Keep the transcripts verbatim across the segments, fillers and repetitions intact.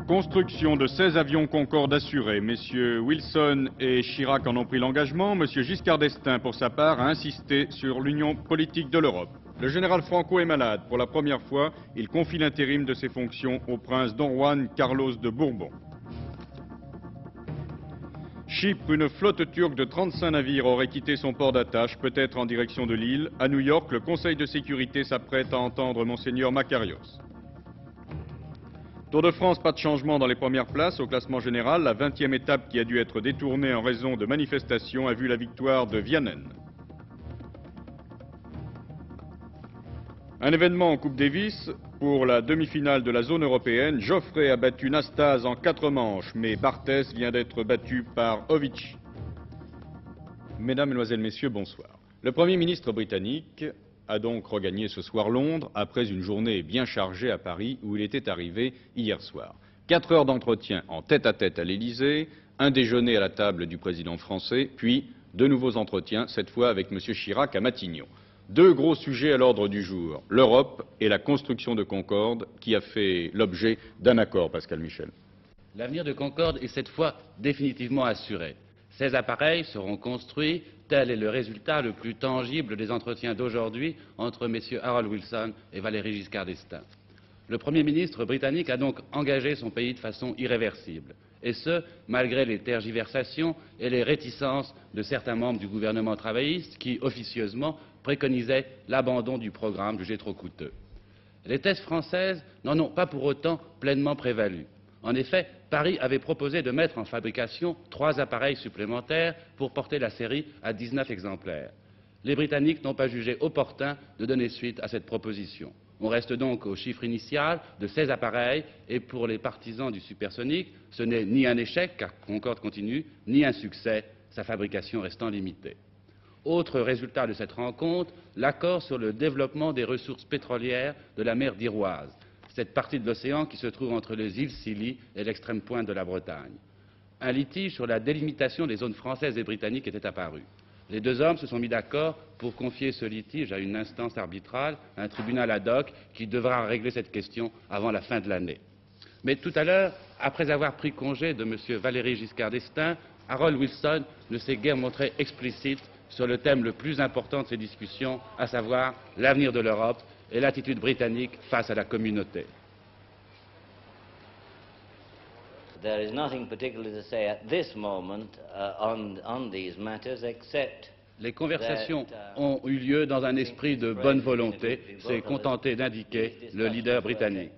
Construction de seize avions Concorde assurés. Messieurs Wilson et Chirac en ont pris l'engagement. Monsieur Giscard d'Estaing, pour sa part, a insisté sur l'union politique de l'Europe. Le général Franco est malade. Pour la première fois, il confie l'intérim de ses fonctions au prince Don Juan Carlos de Bourbon. Chypre, une flotte turque de trente-cinq navires aurait quitté son port d'attache, peut-être en direction de l'île. À New York, le Conseil de sécurité s'apprête à entendre Monseigneur Makarios. Tour de France, pas de changement dans les premières places. Au classement général, la vingtième étape qui a dû être détournée en raison de manifestations a vu la victoire de Vianen. Un événement en Coupe Davis. Pour la demi-finale de la zone européenne, Geoffrey a battu Nastase en quatre manches, mais Barthès vient d'être battu par Ovici. Mesdames, Mesdemoiselles, Messieurs, bonsoir. Le Premier ministre britannique a donc regagné ce soir Londres après une journée bien chargée à Paris où il était arrivé hier soir. Quatre heures d'entretien en tête-à-tête à l'Élysée, un déjeuner à la table du président français, puis de nouveaux entretiens, cette fois avec M. Chirac à Matignon. Deux gros sujets à l'ordre du jour, l'Europe et la construction de Concorde, qui a fait l'objet d'un accord, Pascal Michel. L'avenir de Concorde est cette fois définitivement assuré. Ces appareils seront construits, tel est le résultat le plus tangible des entretiens d'aujourd'hui entre M. Harold Wilson et Valéry Giscard d'Estaing. Le Premier ministre britannique a donc engagé son pays de façon irréversible, et ce, malgré les tergiversations et les réticences de certains membres du gouvernement travailliste qui, officieusement, préconisaient l'abandon du programme jugé trop coûteux. Les thèses françaises n'en ont pas pour autant pleinement prévalu. En effet, Paris avait proposé de mettre en fabrication trois appareils supplémentaires pour porter la série à dix-neuf exemplaires. Les Britanniques n'ont pas jugé opportun de donner suite à cette proposition. On reste donc au chiffre initial de seize appareils et pour les partisans du supersonique, ce n'est ni un échec, car Concorde continue, ni un succès, sa fabrication restant limitée. Autre résultat de cette rencontre, l'accord sur le développement des ressources pétrolières de la mer d'Iroise, cette partie de l'océan qui se trouve entre les îles Scilly et l'extrême pointe de la Bretagne. Un litige sur la délimitation des zones françaises et britanniques était apparu. Les deux hommes se sont mis d'accord pour confier ce litige à une instance arbitrale, un tribunal ad hoc, qui devra régler cette question avant la fin de l'année. Mais tout à l'heure, après avoir pris congé de M. Valéry Giscard d'Estaing, Harold Wilson ne s'est guère montré explicite sur le thème le plus important de ces discussions, à savoir l'avenir de l'Europe et l'attitude britannique face à la communauté. There is nothing particular to say at this moment uh, on, on these matters except Les conversations ont eu lieu dans un esprit de bonne volonté, s'est contenté d'indiquer le leader britannique.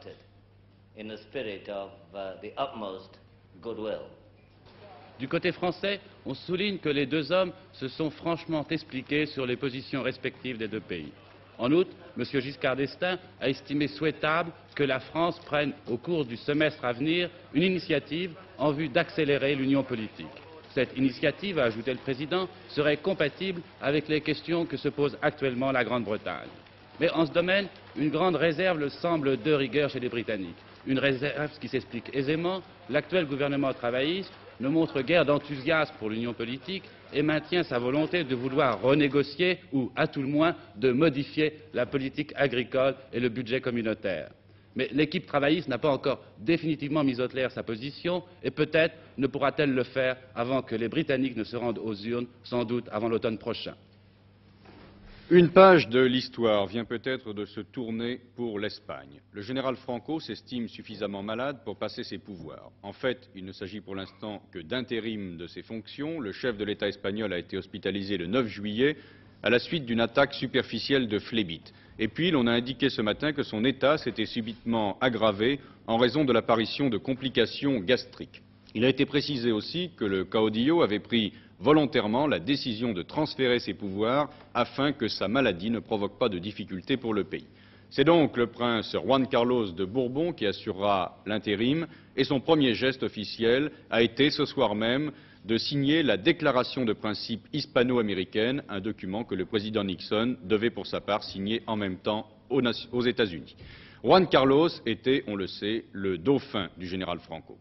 Du côté français, on souligne que les deux hommes se sont franchement expliqués sur les positions respectives des deux pays. En outre, M. Giscard d'Estaing a estimé souhaitable que la France prenne au cours du semestre à venir une initiative en vue d'accélérer l'union politique. Cette initiative, a ajouté le président, serait compatible avec les questions que se pose actuellement la Grande-Bretagne. Mais en ce domaine, une grande réserve semble de rigueur chez les Britanniques. Une réserve qui s'explique aisément. L'actuel gouvernement travailliste ne montre guère d'enthousiasme pour l'union politique et maintient sa volonté de vouloir renégocier ou, à tout le moins, de modifier la politique agricole et le budget communautaire. Mais l'équipe travailliste n'a pas encore définitivement mis au clair sa position et peut-être ne pourra-t-elle le faire avant que les Britanniques ne se rendent aux urnes, sans doute avant l'automne prochain. Une page de l'histoire vient peut-être de se tourner pour l'Espagne. Le général Franco s'estime suffisamment malade pour passer ses pouvoirs. En fait, il ne s'agit pour l'instant que d'intérim de ses fonctions. Le chef de l'État espagnol a été hospitalisé le neuf juillet à la suite d'une attaque superficielle de phlébite. Et puis, l'on a indiqué ce matin que son état s'était subitement aggravé en raison de l'apparition de complications gastriques. Il a été précisé aussi que le caudillo avait pris volontairement la décision de transférer ses pouvoirs afin que sa maladie ne provoque pas de difficultés pour le pays. C'est donc le prince Juan Carlos de Bourbon qui assurera l'intérim et son premier geste officiel a été ce soir même de signer la déclaration de principe hispano-américaine, un document que le président Nixon devait pour sa part signer en même temps aux États-Unis. Juan Carlos était, on le sait, le dauphin du général Franco.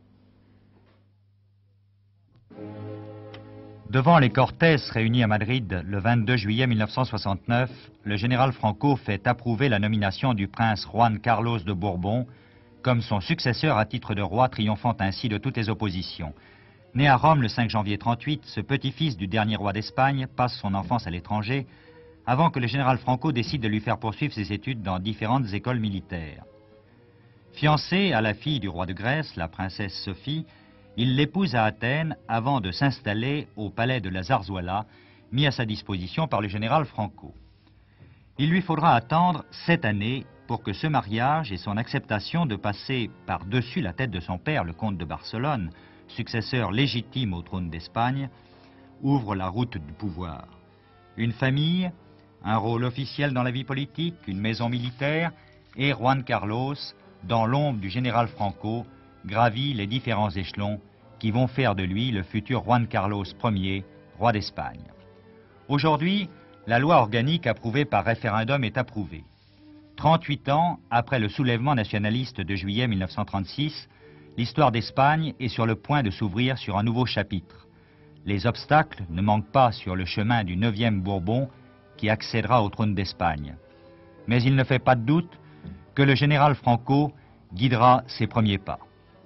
Devant les Cortes réunis à Madrid le vingt-deux juillet mille neuf cent soixante-neuf, le général Franco fait approuver la nomination du prince Juan Carlos de Bourbon comme son successeur à titre de roi, triomphant ainsi de toutes les oppositions. Né à Rome le cinq janvier trente-huit, ce petit-fils du dernier roi d'Espagne passe son enfance à l'étranger, avant que le général Franco décide de lui faire poursuivre ses études dans différentes écoles militaires. Fiancé à la fille du roi de Grèce, la princesse Sophie, il l'épouse à Athènes avant de s'installer au palais de la Zarzuela, mis à sa disposition par le général Franco. Il lui faudra attendre sept années pour que ce mariage et son acceptation de passer par-dessus la tête de son père, le comte de Barcelone, successeur légitime au trône d'Espagne, ouvrent la route du pouvoir. Une famille, un rôle officiel dans la vie politique, une maison militaire et Juan Carlos, dans l'ombre du général Franco, gravit les différents échelons qui vont faire de lui le futur Juan Carlos Ier, roi d'Espagne. Aujourd'hui, la loi organique approuvée par référendum est approuvée. trente-huit ans après le soulèvement nationaliste de juillet mille neuf cent trente-six, l'histoire d'Espagne est sur le point de s'ouvrir sur un nouveau chapitre. Les obstacles ne manquent pas sur le chemin du neuvième Bourbon qui accédera au trône d'Espagne. Mais il ne fait pas de doute que le général Franco guidera ses premiers pas.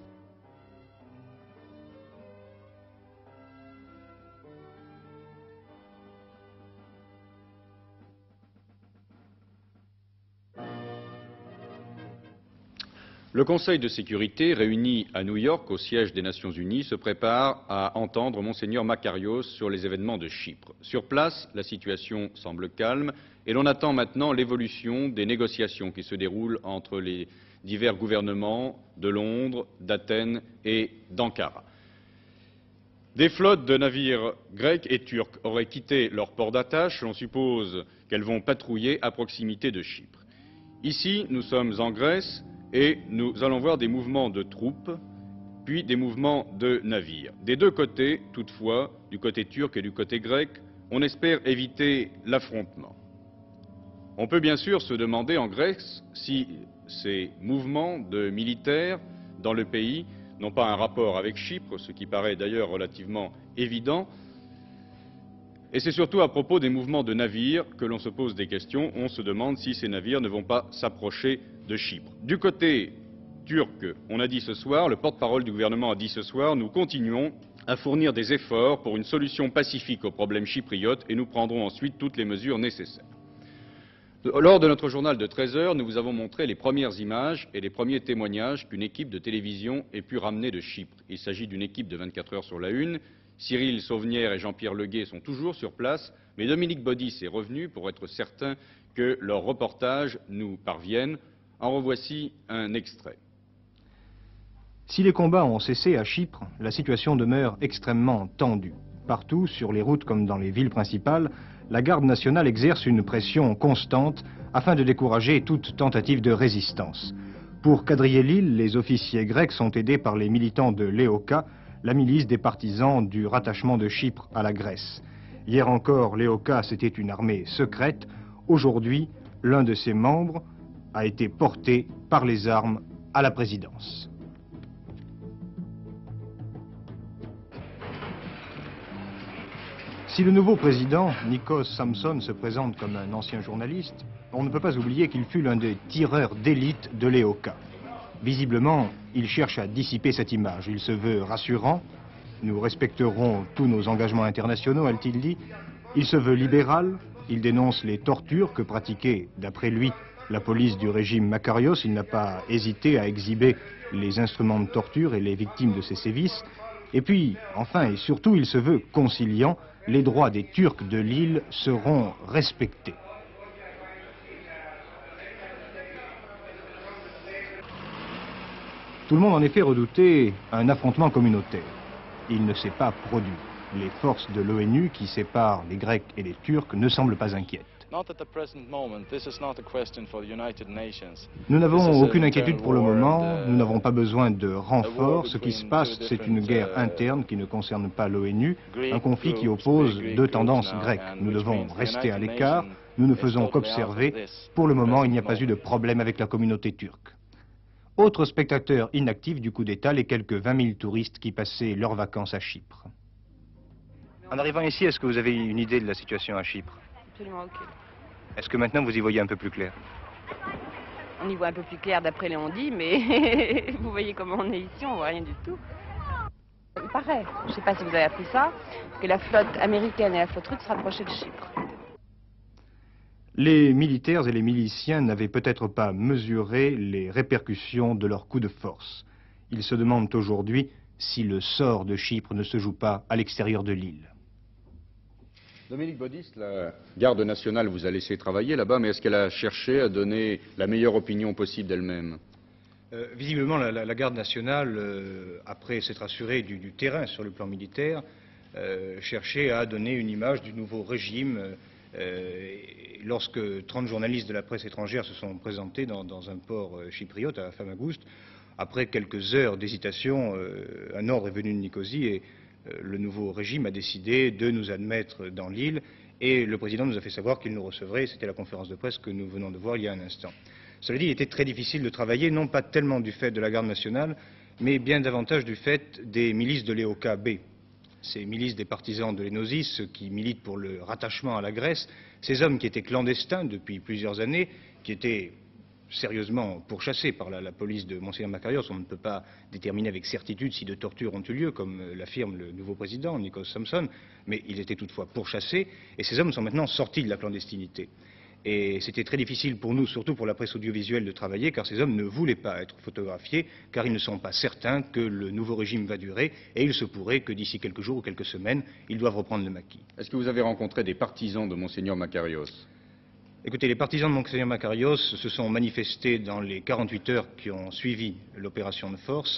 Le Conseil de sécurité, réuni à New York, au siège des Nations Unies, se prépare à entendre Monseigneur Makarios sur les événements de Chypre. Sur place, la situation semble calme et l'on attend maintenant l'évolution des négociations qui se déroulent entre les divers gouvernements de Londres, d'Athènes et d'Ankara. Des flottes de navires grecs et turcs auraient quitté leur port d'attache. On suppose qu'elles vont patrouiller à proximité de Chypre. Ici, nous sommes en Grèce. Et nous allons voir des mouvements de troupes, puis des mouvements de navires. Des deux côtés, toutefois, du côté turc et du côté grec, on espère éviter l'affrontement. On peut bien sûr se demander en Grèce si ces mouvements de militaires dans le pays n'ont pas un rapport avec Chypre, ce qui paraît d'ailleurs relativement évident. Et c'est surtout à propos des mouvements de navires que l'on se pose des questions. On se demande si ces navires ne vont pas s'approcher de Chypre. Du côté turc, on a dit ce soir, le porte-parole du gouvernement a dit ce soir, nous continuons à fournir des efforts pour une solution pacifique au problème chypriote et nous prendrons ensuite toutes les mesures nécessaires. Lors de notre journal de treize heures, nous vous avons montré les premières images et les premiers témoignages qu'une équipe de télévision ait pu ramener de Chypre. Il s'agit d'une équipe de vingt-quatre heures sur la une. Cyril Sauvenière et Jean-Pierre Leguet sont toujours sur place, mais Dominique Baudis est revenu pour être certain que leurs reportages nous parviennent. En revoici un extrait. Si les combats ont cessé à Chypre, la situation demeure extrêmement tendue. Partout, sur les routes comme dans les villes principales, la garde nationale exerce une pression constante afin de décourager toute tentative de résistance. Pour quadriller l'île, les officiers grecs sont aidés par les militants de l'Eoka, la milice des partisans du rattachement de Chypre à la Grèce. Hier encore, l'Eoka, c'était une armée secrète. Aujourd'hui, l'un de ses membres a été porté par les armes à la présidence. Si le nouveau président, Nikos Samson, se présente comme un ancien journaliste, on ne peut pas oublier qu'il fut l'un des tireurs d'élite de l'Eoka. Visiblement, il cherche à dissiper cette image. Il se veut rassurant. Nous respecterons tous nos engagements internationaux, a-t-il dit. Il se veut libéral. Il dénonce les tortures que pratiquait, d'après lui, la police du régime Makarios. Il n'a pas hésité à exhiber les instruments de torture et les victimes de ces sévices. Et puis, enfin et surtout, il se veut conciliant. Les droits des Turcs de l'île seront respectés. Tout le monde en effet redoutait un affrontement communautaire. Il ne s'est pas produit. Les forces de l'ONU qui séparent les Grecs et les Turcs ne semblent pas inquiètes. Nous n'avons aucune inquiétude pour le moment, nous n'avons pas besoin de renforts. Ce qui se passe, c'est une guerre interne qui ne concerne pas l'ONU, un conflit qui oppose deux tendances grecques. Nous devons rester à l'écart, nous ne faisons qu'observer. Pour le moment, il n'y a pas eu de problème avec la communauté turque. Autre spectateur inactif du coup d'État, les quelques vingt mille touristes qui passaient leurs vacances à Chypre. En arrivant ici, est-ce que vous avez une idée de la situation à Chypre? Absolument aucune. Est-ce que maintenant vous y voyez un peu plus clair? On y voit un peu plus clair d'après Léon dit, mais vous voyez comment on est ici, on voit rien du tout. Il paraît, je ne sais pas si vous avez appris ça, que la flotte américaine et la flotte russe se rapprochaient de Chypre. Les militaires et les miliciens n'avaient peut-être pas mesuré les répercussions de leur coup de force. Ils se demandent aujourd'hui si le sort de Chypre ne se joue pas à l'extérieur de l'île. Dominique Baudis, la garde nationale vous a laissé travailler là-bas, mais est-ce qu'elle a cherché à donner la meilleure opinion possible d'elle-même? euh, Visiblement, la, la, la garde nationale, euh, après s'être assurée du, du terrain sur le plan militaire, euh, cherchait à donner une image du nouveau régime. Euh, lorsque trente journalistes de la presse étrangère se sont présentés dans, dans un port euh, chypriote, à Famagouste, après quelques heures d'hésitation, euh, un ordre est venu de Nicosie et euh, le nouveau régime a décidé de nous admettre dans l'île et le président nous a fait savoir qu'il nous recevrait. C'était la conférence de presse que nous venons de voir il y a un instant. Cela dit, il était très difficile de travailler, non pas tellement du fait de la garde nationale, mais bien davantage du fait des milices de l'E O K B. Ces milices des partisans de l'Enosis, ceux qui militent pour le rattachement à la Grèce, ces hommes qui étaient clandestins depuis plusieurs années, qui étaient sérieusement pourchassés par la, la police de Monseigneur Makarios. On ne peut pas déterminer avec certitude si de tortures ont eu lieu, comme l'affirme le nouveau président, Nikos Samson, mais ils étaient toutefois pourchassés, et ces hommes sont maintenant sortis de la clandestinité. Et c'était très difficile pour nous, surtout pour la presse audiovisuelle, de travailler, car ces hommes ne voulaient pas être photographiés, car ils ne sont pas certains que le nouveau régime va durer, et il se pourrait que d'ici quelques jours ou quelques semaines, ils doivent reprendre le maquis. Est-ce que vous avez rencontré des partisans de Monseigneur Makarios? Écoutez, les partisans de Monseigneur Makarios se sont manifestés dans les quarante-huit heures qui ont suivi l'opération de force,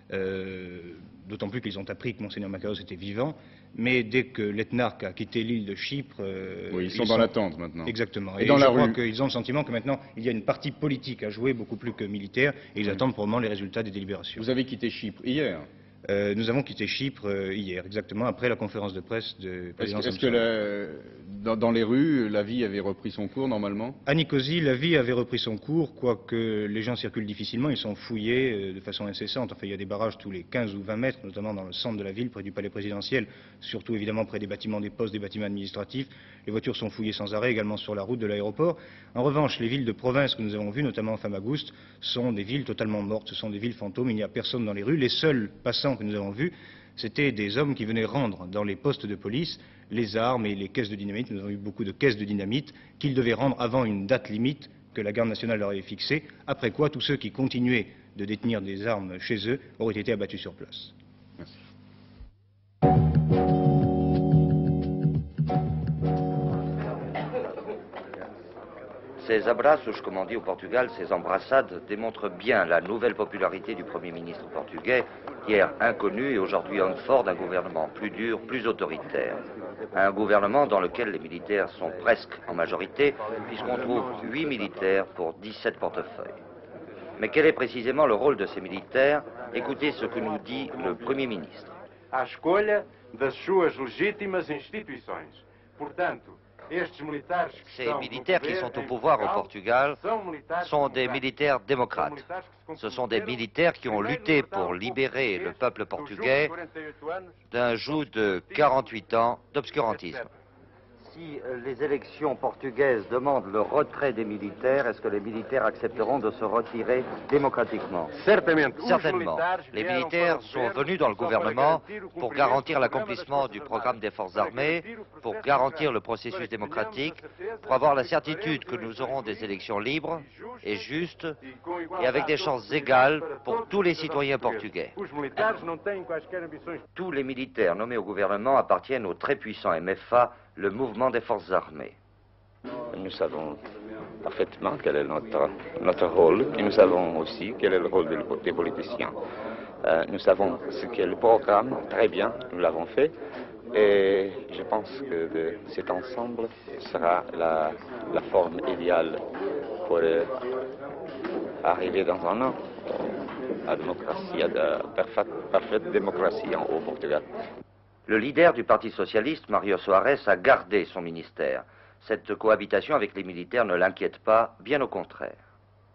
euh, d'autant plus qu'ils ont appris que Monseigneur Makarios était vivant. Mais dès que l'Ethnarque a quitté l'île de Chypre... Euh, oui, ils sont ils dans sont... l'attente maintenant. Exactement. Et, et dans je la crois rue... qu'ils ont le sentiment que maintenant, il y a une partie politique à jouer, beaucoup plus que militaire, et ils oui. attendent probablement les résultats des délibérations. Vous avez quitté Chypre hier? euh, Nous avons quitté Chypre euh, hier, exactement, après la conférence de presse du président Est-ce Samson. que, est que la, dans, dans les rues, la vie avait repris son cours normalement? À Nicosie, la vie avait repris son cours, quoique les gens circulent difficilement, ils sont fouillés euh, de façon incessante. Enfin, il y a des barrages tous les quinze ou vingt mètres, notamment dans le centre de la ville, près du palais présidentiel, surtout évidemment près des bâtiments des postes, des bâtiments administratifs. Les voitures sont fouillées sans arrêt, également sur la route de l'aéroport. En revanche, les villes de province que nous avons vues, notamment Famagouste, sont des villes totalement mortes, ce sont des villes fantômes, il n'y a personne dans les rues. Les seuls passants que nous avons vus, c'était des hommes qui venaient rendre dans les postes de police les armes et les caisses de dynamite. Nous avons eu beaucoup de caisses de dynamite qu'ils devaient rendre avant une date limite que la garde nationale leur avait fixée, après quoi tous ceux qui continuaient de détenir des armes chez eux auraient été abattus sur place. Merci. Ces abraços, comme on dit au Portugal, ces embrassades démontrent bien la nouvelle popularité du Premier ministre portugais, hier inconnu et aujourd'hui homme fort d'un gouvernement plus dur, plus autoritaire. Un gouvernement dans lequel les militaires sont presque en majorité, puisqu'on trouve huit militaires pour dix-sept portefeuilles. Mais quel est précisément le rôle de ces militaires? Écoutez ce que nous dit le Premier ministre. À escolha das suas legítimas instituições. Portanto, ces militaires qui sont au pouvoir au Portugal sont des militaires démocrates. Ce sont des militaires qui ont lutté pour libérer le peuple portugais d'un joug de quarante-huit ans d'obscurantisme. Si les élections portugaises demandent le retrait des militaires, est-ce que les militaires accepteront de se retirer démocratiquement? Certainement. Les militaires sont venus dans le gouvernement pour garantir l'accomplissement du programme des forces armées, pour garantir le processus démocratique, pour avoir la certitude que nous aurons des élections libres et justes et avec des chances égales pour tous les citoyens portugais. Tous les militaires nommés au gouvernement appartiennent au très puissant M F A, le mouvement des forces armées. Nous savons parfaitement quel est notre, notre rôle et nous savons aussi quel est le rôle des, des politiciens. Euh, nous savons ce qu'est le programme, très bien, nous l'avons fait et je pense que de, cet ensemble sera la, la forme idéale pour euh, arriver dans un an à la démocratie, à la parfaite, parfaite démocratie au Portugal. Le leader du Parti socialiste, Mario Soares, a gardé son ministère. Cette cohabitation avec les militaires ne l'inquiète pas, bien au contraire.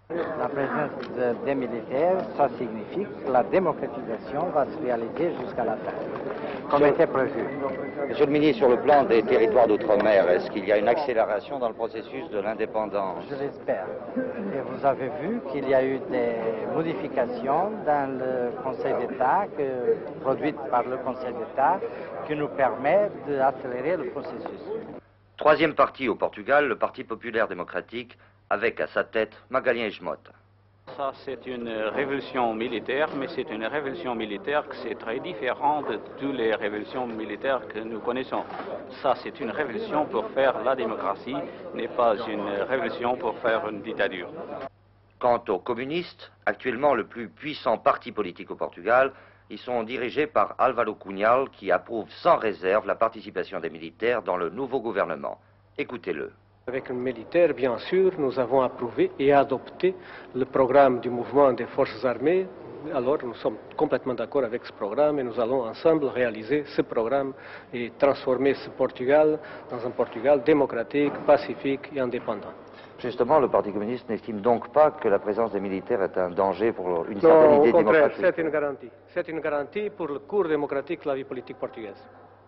La présence de, des militaires, ça signifie que la démocratisation va se réaliser jusqu'à la fin, comme sur, était prévu. Monsieur le ministre, sur le plan des territoires d'outre-mer, est-ce qu'il y a une accélération dans le processus de l'indépendance? Je l'espère. Et vous avez vu qu'il y a eu des modifications dans le Conseil d'État, produites par le Conseil d'État, qui nous permettent d'accélérer le processus. Troisième parti au Portugal, le Parti populaire démocratique, avec à sa tête Magalhães Mota. Ça, c'est une révolution militaire, mais c'est une révolution militaire qui est très différente de toutes les révolutions militaires que nous connaissons. Ça, c'est une révolution pour faire la démocratie, n'est pas une révolution pour faire une dictature. Quant aux communistes, actuellement le plus puissant parti politique au Portugal, ils sont dirigés par Álvaro Cunhal, qui approuve sans réserve la participation des militaires dans le nouveau gouvernement. Écoutez-le. Avec les militaires, bien sûr, nous avons approuvé et adopté le programme du mouvement des forces armées. Alors, nous sommes complètement d'accord avec ce programme et nous allons ensemble réaliser ce programme et transformer ce Portugal dans un Portugal démocratique, pacifique et indépendant. Justement, le Parti communiste n'estime donc pas que la présence des militaires est un danger pour une certaine idée démocratique. Non, au contraire, c'est une garantie. C'est une garantie pour le cours démocratique de la vie politique portugaise.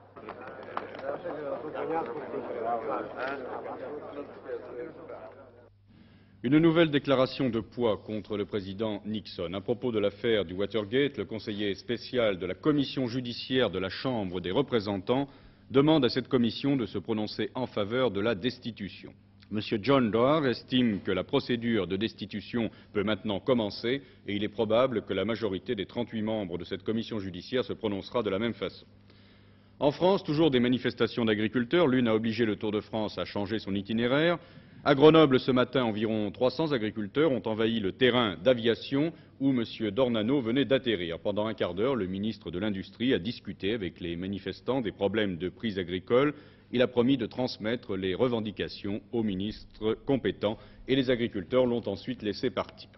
Une nouvelle déclaration de poids contre le président Nixon. À propos de l'affaire du Watergate, le conseiller spécial de la commission judiciaire de la Chambre des représentants demande à cette commission de se prononcer en faveur de la destitution. M. John Doar estime que la procédure de destitution peut maintenant commencer et il est probable que la majorité des trente-huit membres de cette commission judiciaire se prononcera de la même façon. En France, toujours des manifestations d'agriculteurs. L'une a obligé le Tour de France à changer son itinéraire. À Grenoble, ce matin, environ trois cents agriculteurs ont envahi le terrain d'aviation où M. Dornano venait d'atterrir. Pendant un quart d'heure, le ministre de l'Industrie a discuté avec les manifestants des problèmes de prix agricoles. Il a promis de transmettre les revendications au ministre compétent et les agriculteurs l'ont ensuite laissé partir.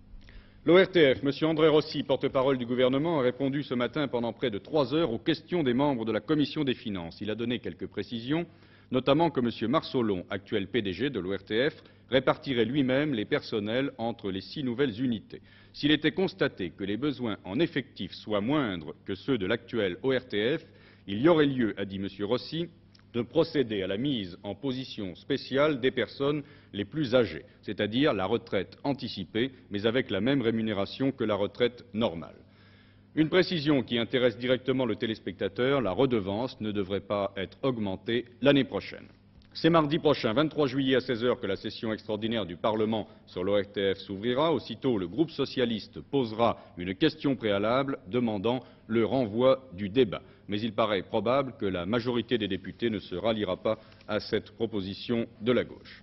L'O R T F, M. André Rossi, porte-parole du gouvernement, a répondu ce matin pendant près de trois heures aux questions des membres de la Commission des finances. Il a donné quelques précisions, notamment que M. Marsolon, actuel P D G de l'O R T F, répartirait lui-même les personnels entre les six nouvelles unités. S'il était constaté que les besoins en effectifs soient moindres que ceux de l'actuel O R T F, il y aurait lieu, a dit M. Rossi, de procéder à la mise en position spéciale des personnes les plus âgées, c'est-à-dire la retraite anticipée, mais avec la même rémunération que la retraite normale. Une précision qui intéresse directement le téléspectateur, la redevance ne devrait pas être augmentée l'année prochaine. C'est mardi prochain, vingt-trois juillet à seize heures, que la session extraordinaire du Parlement sur l'O R T F s'ouvrira. Aussitôt, le groupe socialiste posera une question préalable demandant le renvoi du débat. Mais il paraît probable que la majorité des députés ne se ralliera pas à cette proposition de la gauche.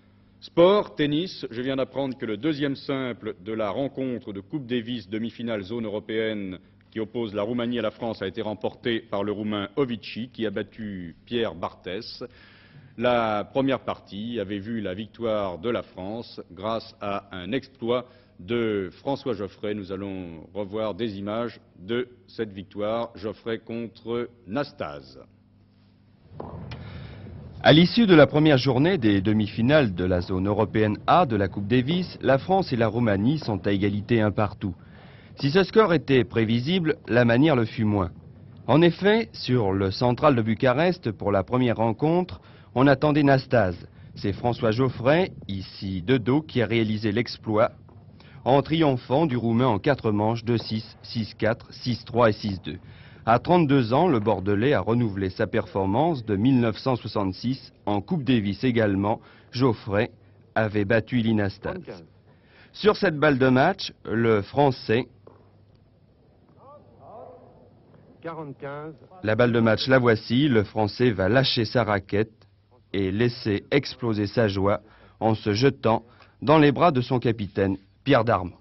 Sport, tennis, je viens d'apprendre que le deuxième simple de la rencontre de Coupe Davis demi-finale zone européenne qui oppose la Roumanie à la France a été remporté par le Roumain Ovici qui a battu Pierre Barthès. La première partie avait vu la victoire de la France grâce à un exploit de François Geoffrey. Nous allons revoir des images de cette victoire, Geoffrey contre Nastase. À l'issue de la première journée des demi-finales de la zone européenne A de la Coupe Davis, la France et la Roumanie sont à égalité un partout. Si ce score était prévisible, la manière le fut moins. En effet, sur le central de Bucarest, pour la première rencontre, on attendait Nastase. C'est François Geoffrey, ici de dos, qui a réalisé l'exploit en triomphant du Roumain en quatre manches deux six, six quatre, six trois et six deux. À trente-deux ans, le Bordelais a renouvelé sa performance de mille neuf cent soixante-six. En Coupe Davis également, Geoffrey avait battu Linastase. Sur cette balle de match, le Français... La balle de match, la voici. Le Français va lâcher sa raquette et laisser exploser sa joie en se jetant dans les bras de son capitaine, Pierre Darme.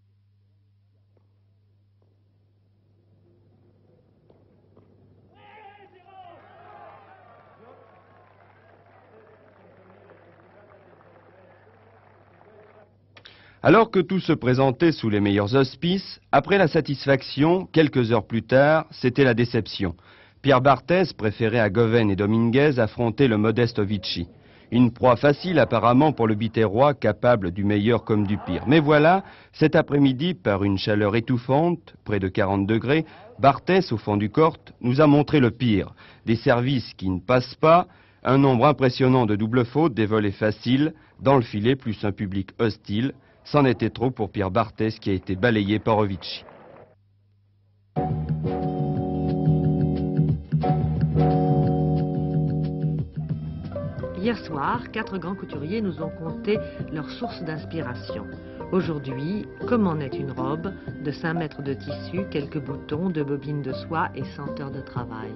Alors que tout se présentait sous les meilleurs auspices, après la satisfaction, quelques heures plus tard, c'était la déception. Pierre Barthès préférait à Goven et Dominguez affronter le modeste Ovici. Une proie facile apparemment pour le Biterrois, capable du meilleur comme du pire. Mais voilà, cet après-midi, par une chaleur étouffante, près de quarante degrés, Barthès, au fond du corte, nous a montré le pire. Des services qui ne passent pas, un nombre impressionnant de doubles fautes, des volets faciles, dans le filet plus un public hostile. C'en était trop pour Pierre Barthès qui a été balayé par Ovici. Hier soir, quatre grands couturiers nous ont conté leurs sources d'inspiration. Aujourd'hui, comment naît une robe de cinq mètres de tissu, quelques boutons, deux bobines de soie et cent heures de travail.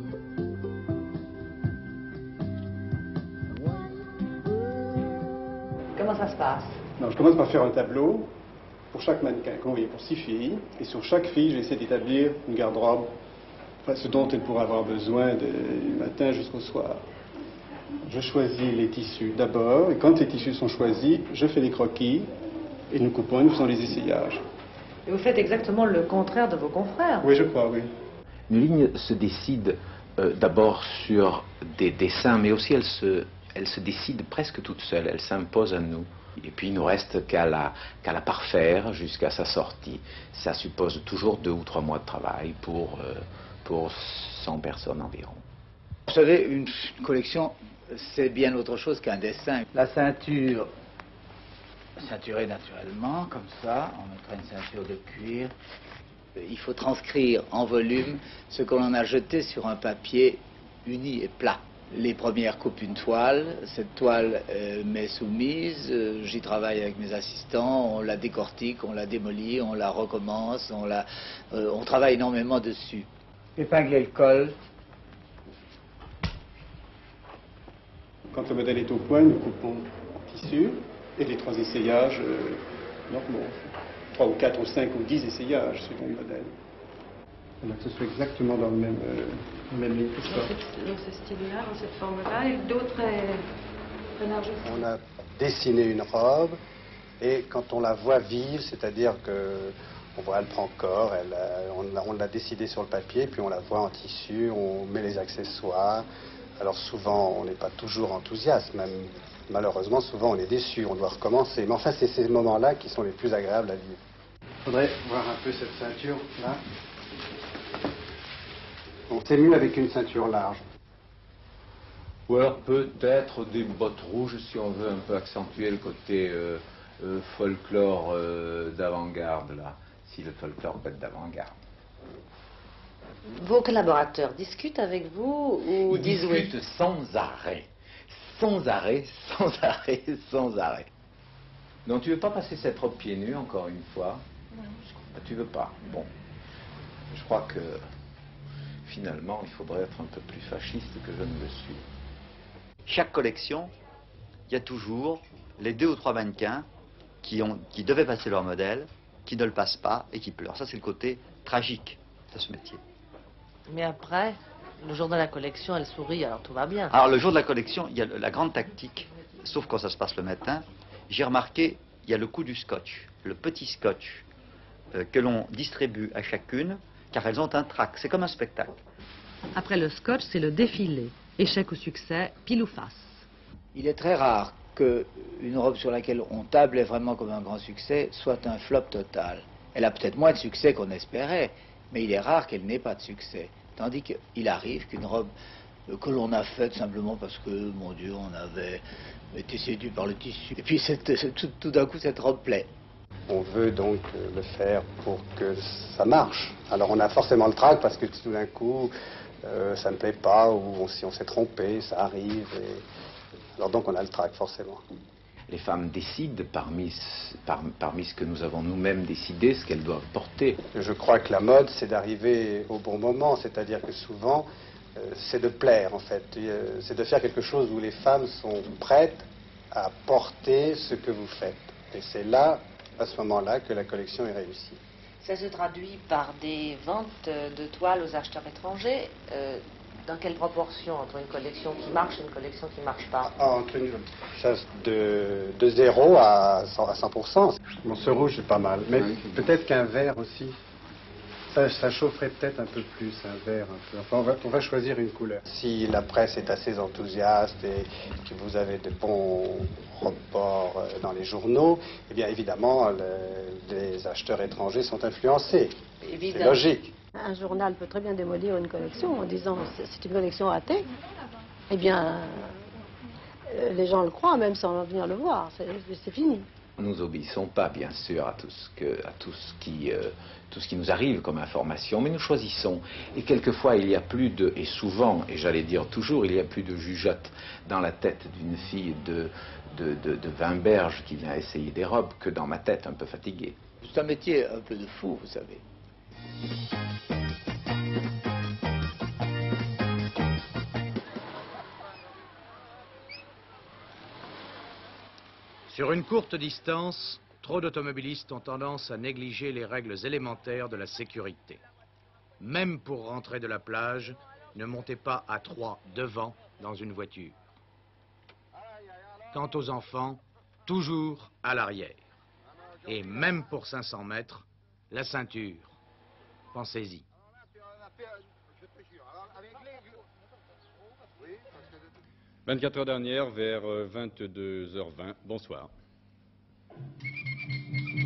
Comment ça se passe? Non, je commence par faire un tableau pour chaque mannequin, comme vous voyez, pour six filles. Et sur chaque fille, j'essaie d'établir une garde-robe, enfin, ce dont elle pourra avoir besoin de, du matin jusqu'au soir. Je choisis les tissus d'abord, et quand les tissus sont choisis, je fais des croquis, et nous coupons et nous faisons les essayages. Et vous faites exactement le contraire de vos confrères. Oui, je crois, oui. Une ligne se décide euh, d'abord sur des dessins, mais aussi elle se, elle se décide presque toute seule, elle s'impose à nous. Et puis il ne nous reste qu'à la, qu'à la parfaire jusqu'à sa sortie. Ça suppose toujours deux ou trois mois de travail pour, euh, pour cent personnes environ. Vous savez, une collection, c'est bien autre chose qu'un dessin. La ceinture, ceinturée naturellement, comme ça, on mettra une ceinture de cuir. Il faut transcrire en volume ce que l'on a jeté sur un papier uni et plat. Les premières coupent une toile, cette toile euh, m'est soumise, euh, j'y travaille avec mes assistants, on la décortique, on la démolit, on la recommence, on, la, euh, on travaille énormément dessus. Épingler le col. Quand le modèle est au point, nous coupons en tissu, et les trois essayages euh, normaux. Trois ou quatre ou cinq ou dix essayages suivant le modèle. Alors que ce soit exactement dans le même, euh, la même ligne que ça. Dans ce style-là, dans cette forme-là, et d'autres très larges. On a dessiné une robe, et quand on la voit vive, c'est-à-dire que on voit, elle prend corps, elle, on, on l'a décidé sur le papier, puis on la voit en tissu, on met les accessoires. Alors souvent, on n'est pas toujours enthousiaste, même malheureusement, souvent on est déçu, on doit recommencer. Mais enfin, c'est ces moments-là qui sont les plus agréables à vivre. Il faudrait voir un peu cette ceinture-là. On c'est mieux avec une ceinture large. Ou alors peut-être des bottes rouges si on veut un peu accentuer le côté euh, euh, folklore euh, d'avant-garde, là. Si le folklore peut être d'avant-garde. Vos collaborateurs discutent avec vous ou Ils disent oui? discutent sans arrêt. Sans arrêt, sans arrêt, sans arrêt. Donc tu veux pas passer cette robe pieds nus encore une fois? Non. Tu veux pas? Bon. Je crois que finalement il faudrait être un peu plus fasciste que je ne le suis. Chaque collection, il y a toujours les deux ou trois mannequins qui, ont, qui devaient passer leur modèle, qui ne le passent pas et qui pleurent. Ça, c'est le côté tragique de ce métier. Mais après, le jour de la collection, elle sourit, alors tout va bien. Alors, le jour de la collection, il y a la grande tactique, sauf quand ça se passe le matin. J'ai remarqué, il y a le coup du scotch, le petit scotch euh, que l'on distribue à chacune, car elles ont un trac. C'est comme un spectacle. Après le scotch, c'est le défilé. Échec ou succès, pile ou face. Il est très rare qu'une robe sur laquelle on tablait vraiment comme un grand succès soit un flop total. Elle a peut-être moins de succès qu'on espérait, mais il est rare qu'elle n'ait pas de succès. Tandis qu'il arrive qu'une robe que l'on a faite simplement parce que, mon Dieu, on avait été séduit par le tissu. Et puis cette, tout, tout d'un coup, cette robe plaît. On veut donc le faire pour que ça marche. Alors on a forcément le trac parce que tout d'un coup, euh, ça ne plaît pas, ou on, si on s'est trompé, ça arrive. Et... Alors donc on a le trac, forcément. Les femmes décident parmi, par, parmi ce que nous avons nous-mêmes décidé, ce qu'elles doivent porter. Je crois que la mode, c'est d'arriver au bon moment, c'est-à-dire que souvent, euh, c'est de plaire en fait. Euh, c'est de faire quelque chose où les femmes sont prêtes à porter ce que vous faites. Et c'est là, à ce moment-là, que la collection est réussie. Ça se traduit par des ventes de toiles aux acheteurs étrangers. Euh, dans quelle proportion entre une collection qui marche et une collection qui ne marche pas? Ah, entre une, ça, de, de zéro à cent pour cent. Bon, ce rouge, c'est pas mal. Mais oui, peut-être qu'un vert aussi. Ça, ça chaufferait peut-être un peu plus, un vert un peu. Enfin, on va, on va choisir une couleur. Si la presse est assez enthousiaste et que vous avez de bons reports dans les journaux, eh bien évidemment, le, les acheteurs étrangers sont influencés. C'est logique. Un journal peut très bien démolir une collection en disant c'est une collection athée. Eh bien, euh, les gens le croient même sans venir le voir. C'est fini. Nous n'obéissons pas, bien sûr, à tout ce, que, à tout, ce qui, euh, tout ce qui nous arrive comme information, mais nous choisissons. Et quelquefois, il y a plus de, et souvent, et j'allais dire toujours, il y a plus de jugeote dans la tête d'une fille de, de, de, de Wimberge qui vient essayer des robes que dans ma tête un peu fatiguée. C'est un métier un peu de fou, vous savez. Sur une courte distance, trop d'automobilistes ont tendance à négliger les règles élémentaires de la sécurité. Même pour rentrer de la plage, ne montez pas à trois devant dans une voiture. Quant aux enfants, toujours à l'arrière. Et même pour cinq cents mètres, la ceinture. Pensez-y. vingt-quatre heures dernière, vers vingt-deux heures vingt. Bonsoir.